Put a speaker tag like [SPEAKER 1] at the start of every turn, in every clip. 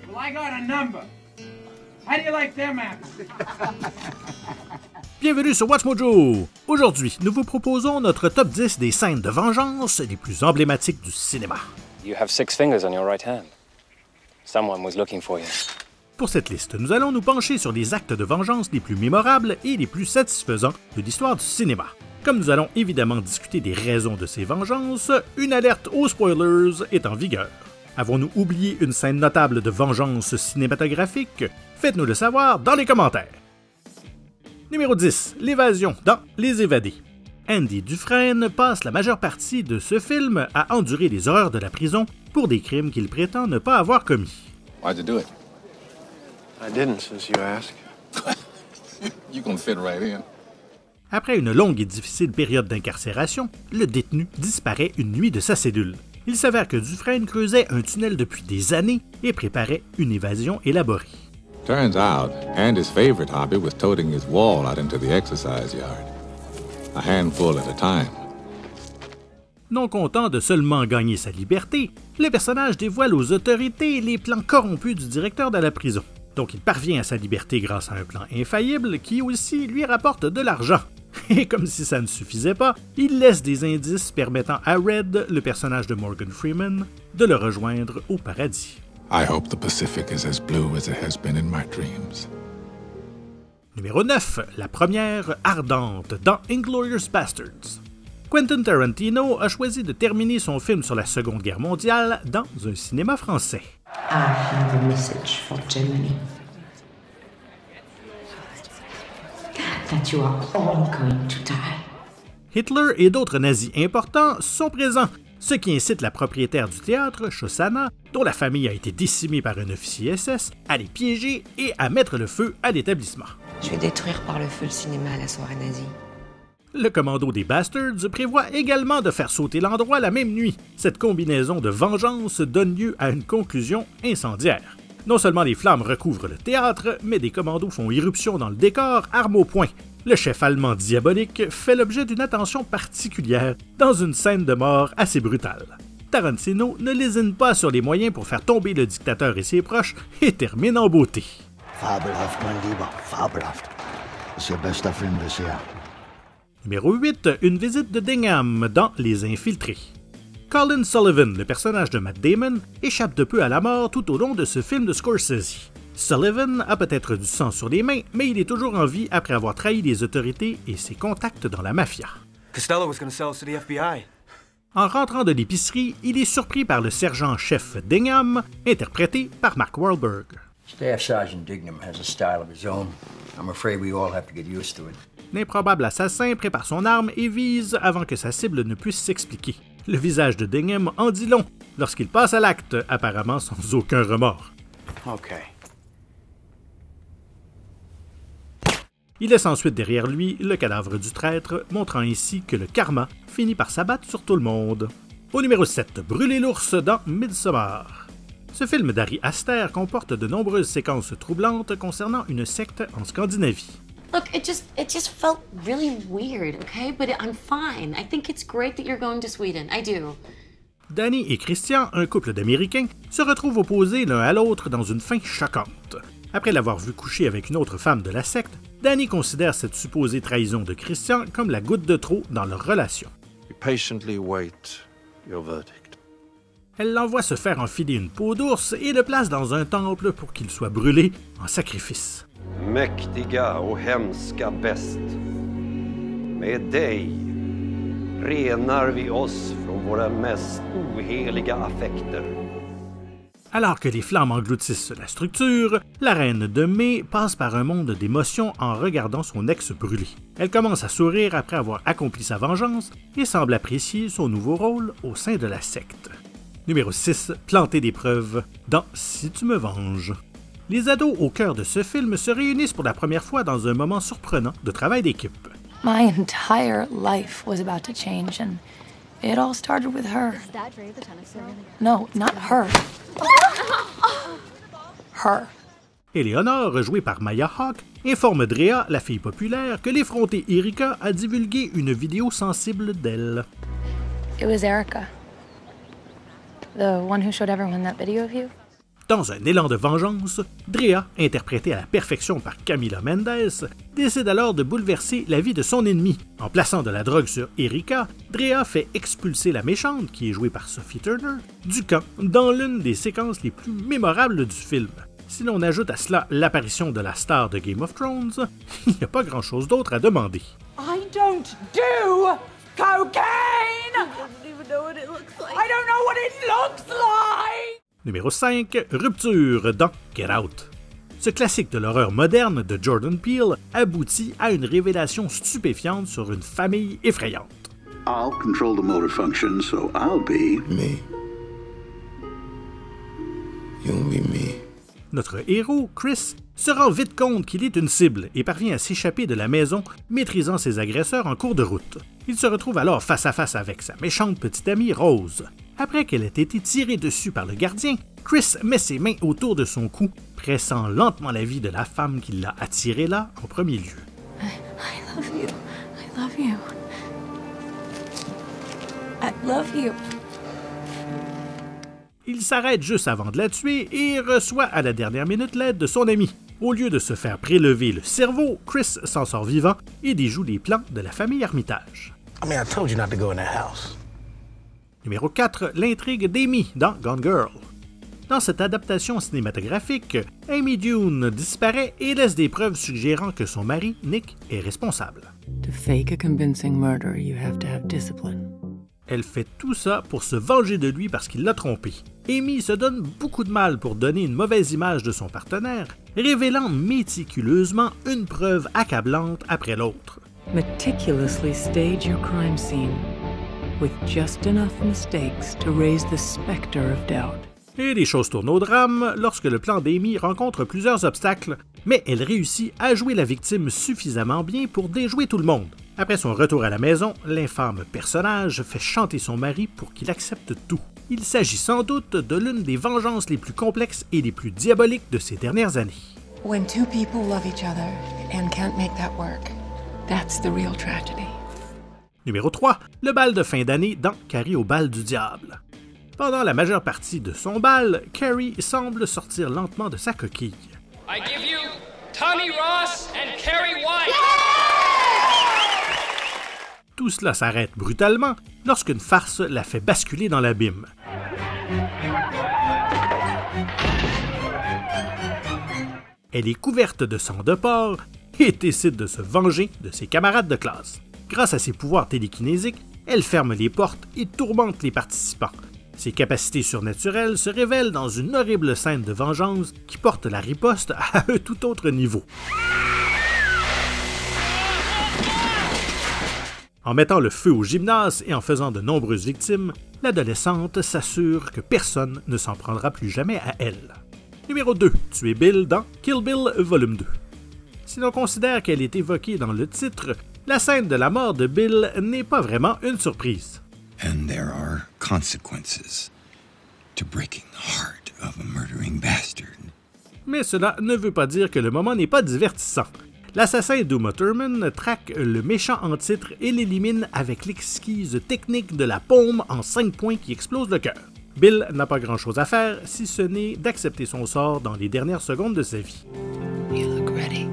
[SPEAKER 1] Well, I got a number. How do you like them apples?
[SPEAKER 2] Bienvenue sur Watch Mojo! Aujourd'hui, nous vous proposons notre top 10 des scènes de vengeance les plus emblématiques du cinéma.
[SPEAKER 3] You have 6 fingers on your right hand. Someone was looking for you.
[SPEAKER 2] Pour cette liste, nous allons nous pencher sur les actes de vengeance les plus mémorables et les plus satisfaisants de l'histoire du cinéma. Comme nous allons évidemment discuter des raisons de ces vengeances, une alerte aux spoilers est en vigueur. Avons-nous oublié une scène notable de vengeance cinématographique? Faites-nous le savoir dans les commentaires. Numéro 10. L'évasion dans Les Évadés. Andy Dufresne passe la majeure partie de ce film à endurer les horreurs de la prison pour des crimes qu'il prétend ne pas avoir commis.
[SPEAKER 4] Why'd you do it?
[SPEAKER 5] I didn't, since you ask.
[SPEAKER 4] You can fit right in.
[SPEAKER 2] Après une longue et difficile période d'incarcération, le détenu disparaît une nuit de sa cellule. Il s'avère que Dufresne creusait un tunnel depuis des années et préparait une évasion élaborée.
[SPEAKER 6] Turns out, Andy's favorite hobby was toting his wall out into the exercise yard. A handful at a time.
[SPEAKER 2] Non content de seulement gagner sa liberté, le personnage dévoile aux autorités les plans corrompus du directeur de la prison. Donc il parvient à sa liberté grâce à un plan infaillible qui aussi lui rapporte de l'argent. Et comme si ça ne suffisait pas, il laisse des indices permettant à Red, le personnage de Morgan Freeman, de le rejoindre au paradis.
[SPEAKER 6] I hope the Pacific is as blue as it has been in my dreams.
[SPEAKER 2] Numéro 9. La première ardente dans Inglourious Basterds. Quentin Tarantino a choisi de terminer son film sur la Seconde Guerre mondiale dans un cinéma français.
[SPEAKER 7] I have a message for Germany. That you are all going to die.
[SPEAKER 2] Hitler et d'autres nazis importants sont présents, ce qui incite la propriétaire du théâtre, Shosanna, dont la famille a été décimée par un officier SS, à les piéger et à mettre le feu à l'établissement.
[SPEAKER 8] Je vais détruire par le feu le cinéma à la soirée nazie.
[SPEAKER 2] Le commando des Bastards prévoit également de faire sauter l'endroit la même nuit. Cette combinaison de vengeance donne lieu à une conclusion incendiaire. Non seulement les flammes recouvrent le théâtre, mais des commandos font irruption dans le décor, armes au poing. Le chef allemand diabolique fait l'objet d'une attention particulière dans une scène de mort assez brutale. Tarantino ne lésine pas sur les moyens pour faire tomber le dictateur et ses proches et termine en beauté.
[SPEAKER 9] Fabelhaft, mein Lieber, fabelhaft. C'est le beste film de Jahr.
[SPEAKER 2] Numéro 8. Une visite de Dingham dans Les Infiltrés. Colin Sullivan, le personnage de Matt Damon, échappe de peu à la mort tout au long de ce film de Scorsese. Sullivan a peut-être du sang sur les mains, mais il est toujours en vie après avoir trahi les autorités et ses contacts dans la mafia.
[SPEAKER 5] Costello was going to sell us to the FBI.
[SPEAKER 2] En rentrant de l'épicerie, il est surpris par le sergent-chef Dingham, interprété par Mark Wahlberg.
[SPEAKER 10] Staff Sergeant Dignam has a style of his own. I'm afraid we all have to get used to it.
[SPEAKER 2] L'improbable assassin prépare son arme et vise avant que sa cible ne puisse s'expliquer. Le visage de Dingham en dit long lorsqu'il passe à l'acte, apparemment sans aucun remords.
[SPEAKER 5] Okay.
[SPEAKER 2] Il laisse ensuite derrière lui le cadavre du traître, montrant ainsi que le karma finit par s'abattre sur tout le monde. Au numéro 7, Brûler l'ours dans Midsommar. Ce film d'Ari Aster comporte de nombreuses séquences troublantes concernant une secte en Scandinavie.
[SPEAKER 8] Look, it just felt really weird, okay? But I'm fine. I think it's great that you're going to Sweden. I do.
[SPEAKER 2] Danny et Christian, un couple d'Américains, se retrouvent opposés l'un à l'autre dans une fin choquante. Après l'avoir vu coucher avec une autre femme de la secte, Danny considère cette supposée trahison de Christian comme la goutte de trop dans leur relation.
[SPEAKER 5] You patiently wait your verdict.
[SPEAKER 2] Elle l'envoie se faire enfiler une peau d'ours et le place dans un temple pour qu'il soit brûlé en sacrifice.
[SPEAKER 11] Mäktiga och hemska bäst. Med dig renar vi oss från våra mest oheliga affekter.
[SPEAKER 2] Alors que les flammes engloutissent la structure, la reine de mai passe par un monde d'émotions en regardant son ex brûler. Elle commence à sourire après avoir accompli sa vengeance et semble apprécier son nouveau rôle au sein de la secte. Numéro 6. Planter des preuves dans Si tu me venges. Les ados au cœur de ce film se réunissent pour la première fois dans un moment surprenant de travail d'équipe.
[SPEAKER 12] My entire life was about to change and it all started with her.
[SPEAKER 13] Is that Dre, the tennis player?
[SPEAKER 12] No, not her. Her.
[SPEAKER 2] Eleonore, jouée par Maya Hawke, informe Drea, la fille populaire, que l'effrontée Erika a divulgué une vidéo sensible d'elle.
[SPEAKER 12] It was Erica. The one who showed everyone that video of you.
[SPEAKER 2] Dans un élan de vengeance, Drea, interprétée à la perfection par Camila Mendes, décide alors de bouleverser la vie de son ennemi. En plaçant de la drogue sur Erika, Drea fait expulser la méchante, qui est jouée par Sophie Turner, du camp dans l'une des séquences les plus mémorables du film. Si l'on ajoute à cela l'apparition de la star de Game of Thrones, il n'y a pas grand-chose d'autre à demander.
[SPEAKER 13] I don't do cocaine! I don't even know what it looks like. I don't know what it looks like!
[SPEAKER 2] Numéro 5, Rupture dans Get Out. Ce classique de l'horreur moderne de Jordan Peele aboutit à une révélation stupéfiante sur une famille effrayante.
[SPEAKER 14] I'll control the motor function, so I'll be...
[SPEAKER 15] Me. You'll be me.
[SPEAKER 2] Notre héros, Chris, se rend vite compte qu'il est une cible et parvient à s'échapper de la maison, maîtrisant ses agresseurs en cours de route. Il se retrouve alors face à face avec sa méchante petite amie Rose. Après qu'elle ait été tirée dessus par le gardien, Chris met ses mains autour de son cou, pressant lentement la vie de la femme qui l'a attiré là en premier lieu.
[SPEAKER 12] I love you. I love you. I love you.
[SPEAKER 2] Il s'arrête juste avant de la tuer et reçoit à la dernière minute l'aide de son ami. Au lieu de se faire prélever le cerveau, Chris s'en sort vivant et déjoue les plans de la famille Armitage.
[SPEAKER 9] I mean, I told you not to go in that house.
[SPEAKER 2] Numéro 4, l'intrigue d'Amy dans Gone Girl. Dans cette adaptation cinématographique, Amy Dune disparaît et laisse des preuves suggérant que son mari, Nick, est responsable.
[SPEAKER 16] To fake a convincing murder, you have to have discipline.
[SPEAKER 2] Elle fait tout ça pour se venger de lui parce qu'il l'a trompée. Amy se donne beaucoup de mal pour donner une mauvaise image de son partenaire, révélant méticuleusement une preuve accablante après l'autre.
[SPEAKER 16] Meticulously stage your crime scene, with just enough mistakes to raise the specter of doubt.
[SPEAKER 2] Et les choses tournent au drame lorsque le plan d'Amy rencontre plusieurs obstacles, mais elle réussit à jouer la victime suffisamment bien pour déjouer tout le monde. Après son retour à la maison, l'infâme personnage fait chanter son mari pour qu'il accepte tout. Il s'agit sans doute de l'une des vengeances les plus complexes et les plus diaboliques de ces dernières années.
[SPEAKER 12] When two people love each other and can't make that work, that's the real tragedy.
[SPEAKER 2] Numéro 3, le bal de fin d'année dans Carrie au bal du diable. Pendant la majeure partie de son bal, Carrie semble sortir lentement de sa coquille.
[SPEAKER 1] I give you Tommy Ross and Carrie White!
[SPEAKER 2] Tout cela s'arrête brutalement lorsqu'une farce la fait basculer dans l'abîme. Elle est couverte de sang de porc et décide de se venger de ses camarades de classe. Grâce à ses pouvoirs télékinésiques, elle ferme les portes et tourmente les participants. Ses capacités surnaturelles se révèlent dans une horrible scène de vengeance qui porte la riposte à un tout autre niveau. En mettant le feu au gymnase et en faisant de nombreuses victimes, l'adolescente s'assure que personne ne s'en prendra plus jamais à elle. Numéro 2. Tuer Bill dans Kill Bill Volume 2. Si l'on considère qu'elle est évoquée dans le titre, la scène de la mort de Bill n'est pas vraiment une surprise.
[SPEAKER 15] And there are consequences to breaking the heart of a murdering bastard.
[SPEAKER 2] Mais cela ne veut pas dire que le moment n'est pas divertissant. L'assassin d'Uma Thurman traque le méchant en titre et l'élimine avec l'exquise technique de la paume en 5 points qui explose le cœur. Bill n'a pas grand-chose à faire si ce n'est d'accepter son sort dans les dernières secondes de sa vie.
[SPEAKER 12] You look ready.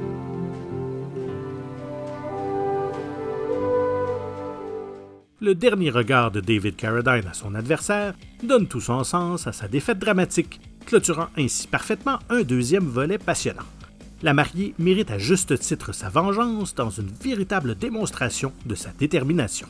[SPEAKER 2] Le dernier regard de David Carradine à son adversaire donne tout son sens à sa défaite dramatique, clôturant ainsi parfaitement un deuxième volet passionnant. La mariée mérite à juste titre sa vengeance dans une véritable démonstration de sa détermination.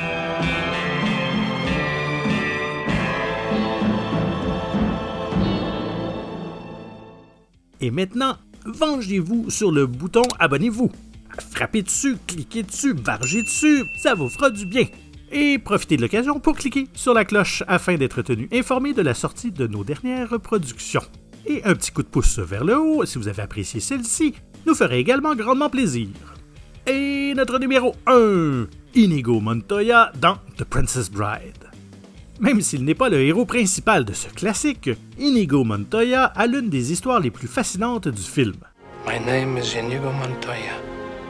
[SPEAKER 2] Et maintenant, vengez-vous sur le bouton abonnez-vous. Frappez dessus, cliquez dessus, vargez dessus, ça vous fera du bien. Et profitez de l'occasion pour cliquer sur la cloche afin d'être tenu informé de la sortie de nos dernières productions. Et un petit coup de pouce vers le haut si vous avez apprécié celle-ci nous ferait également grandement plaisir. Et notre numéro 1, Inigo Montoya dans The Princess Bride. Même s'il n'est pas le héros principal de ce classique, Inigo Montoya a l'une des histoires les plus fascinantes du film.
[SPEAKER 17] My name is Inigo Montoya.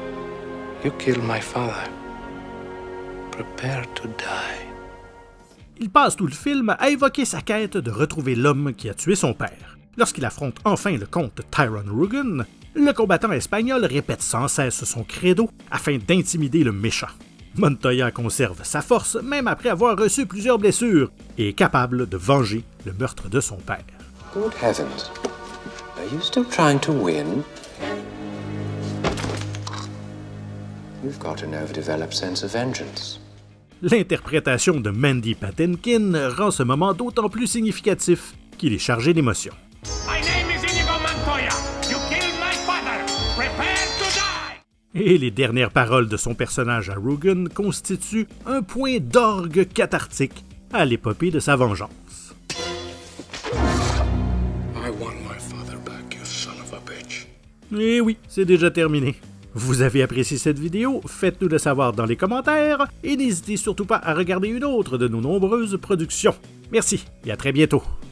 [SPEAKER 17] You killed my father. Prepare to die.
[SPEAKER 2] Il passe tout le film à évoquer sa quête de retrouver l'homme qui a tué son père. Lorsqu'il affronte enfin le comte Tyrone Rugen, le combattant espagnol répète sans cesse son credo afin d'intimider le méchant. Montoya conserve sa force même après avoir reçu plusieurs blessures et est capable de venger le meurtre de son père.
[SPEAKER 18] Good heavens. Are you still trying to win? You've got an overdeveloped sense of vengeance.
[SPEAKER 2] L'interprétation de Mandy Patinkin rend ce moment d'autant plus significatif qu'il est chargé d'émotion.
[SPEAKER 1] My name is Inigo Montoya. You killed my father. Prepare to die.
[SPEAKER 2] Et les dernières paroles de son personnage à Rugen constituent un point d'orgue cathartique à l'épopée de sa vengeance.
[SPEAKER 17] I want my father back, you son of a bitch.
[SPEAKER 2] Et oui, c'est déjà terminé. Vous avez apprécié cette vidéo? Faites-nous le savoir dans les commentaires et n'hésitez surtout pas à regarder une autre de nos nombreuses productions. Merci et à très bientôt.